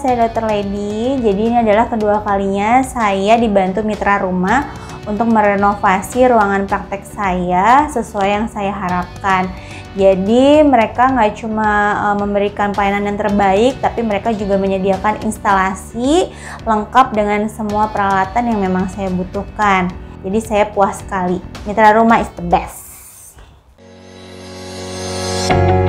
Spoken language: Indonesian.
saya Dr. Lady. Jadi ini adalah kedua kalinya saya dibantu mitra rumah untuk merenovasi ruangan praktek saya sesuai yang saya harapkan. Jadi mereka nggak cuma memberikan pelayanan yang terbaik, tapi mereka juga menyediakan instalasi lengkap dengan semua peralatan yang memang saya butuhkan. Jadi saya puas sekali. Mitra rumah is the best.